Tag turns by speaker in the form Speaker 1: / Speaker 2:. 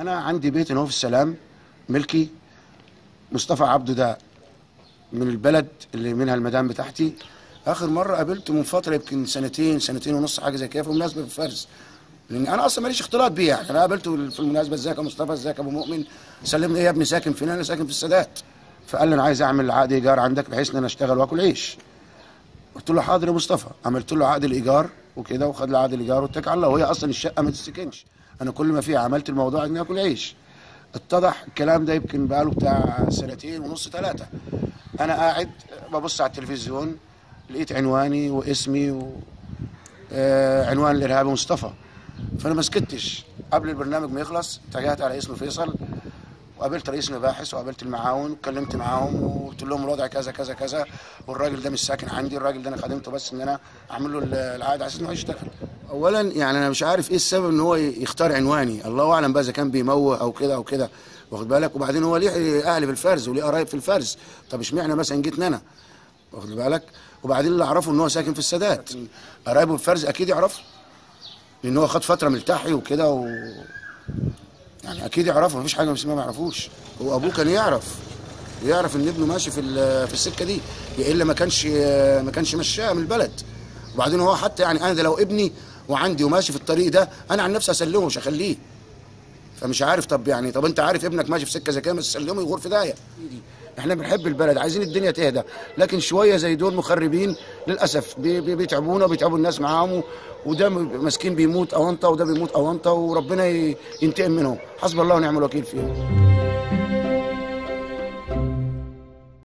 Speaker 1: انا عندي بيت هنا في السلام ملكي. مصطفى عبده ده من البلد اللي منها المدام بتاعتي. اخر مره قابلته من فتره يمكن سنتين ونص حاجه زي كده في مناسبه في الفرز، لان انا اصلا ماليش اختلاط بيه. يعني انا قابلته في المناسبه، ازيك يا مصطفى، ازيك يا ابو مؤمن، سلمني ايه يا ابني، ساكن فين؟ انا ساكن في السادات. فقال لي انا عايز اعمل عقد ايجار عندك بحيث ان انا اشتغل واكل عيش. قلت له حاضر يا مصطفى. عملت له عقد الايجار وكده، وخد لي عقد الايجار واتكل على الله. وهي اصلا الشقه ما تسكنش، انا كل ما فيها عملت الموضوع اني اكل عيش. اتضح الكلام ده يمكن بقاله بتاع سنتين ونص 3. انا قاعد ببص على التلفزيون، لقيت عنواني واسمي عنوان الارهابي مصطفى. فانا ما سكتش، قبل البرنامج ما يخلص اتجهت على اسم فيصل، وقابلت رئيس المباحث وقابلت المعاون واتكلمت معاهم وقلت لهم الوضع كذا كذا كذا، والراجل ده مش ساكن عندي، الراجل ده انا خدمته بس ان انا اعمل له العقد على اساس انه يشتغل. اولا يعني انا مش عارف ايه السبب ان هو يختار عنواني، الله اعلم بقى اذا كان بيموه او كده او كده، واخد بالك. وبعدين هو ليه اهل في الفرز وليه قرايب في الفرز، طب اشمعنى مثلا جيتني انا، واخد بالك. وبعدين اللي اعرفه ان هو ساكن في السادات، قرايبه في الفرز اكيد يعرفوا، لان هو خد فتره ملتحي وكده يعني اكيد يعرفوا، مفيش حاجه ما يعرفوش. هو ابوه كان يعرف ان ابنه ماشي في السكه دي، يا الا ما كانش مشاه من البلد. وبعدين هو حتى يعني انا لو ابني وعندي وماشي في الطريق ده، انا عن نفسي اسلمه مش هخليه. فمش عارف، طب انت عارف ابنك ماشي في سكه زي كده، ما تسلمه يغور في داهيه. احنا بنحب البلد، عايزين الدنيا تهدى، لكن شويه زي دول مخربين للاسف بيتعبونا وبيتعبوا الناس معاهم، وده مسكين بيموت اونطه وده بيموت اونطه، وربنا ينتقم منهم. حسبي الله ونعم الوكيل فيهم.